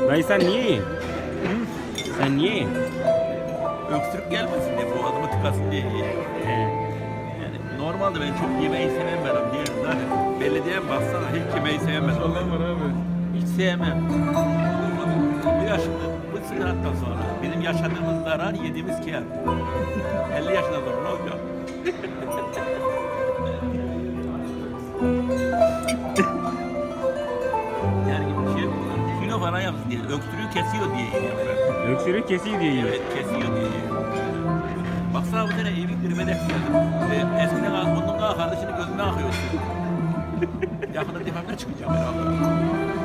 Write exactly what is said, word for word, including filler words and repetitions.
Dayı sen niye yiyin? Sen niye yiyin? Öksürük gelmesin diye, boğazımı tıkasın diye yiyin. He. Yani normalde ben çok yemeği sevmem diyelim zaten. Belediyem baksana hiç yemeği sevmem. Allah var abi. Hiç sevmem. Bu yaşında, bu sıkıntıdan sonra bizim yaşadığımız zarar yediğimiz kâr. elli yaşından sonra ne olacak? Yani şey, kilo falan yapsın diye, öksürüğü kesiyor diye yiyorum ben. Öksürük kesiyor diye yiyin. Evet, kesiyor diye yiyorum. Baksana bu sene evin gribede geldim. Ee, eskiden bunun kardeşinin gözünden akıyor. Yakında defakta çıkacağım herhalde.